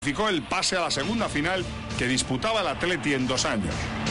el pase a la segunda final que disputaba el Atleti en 2 años.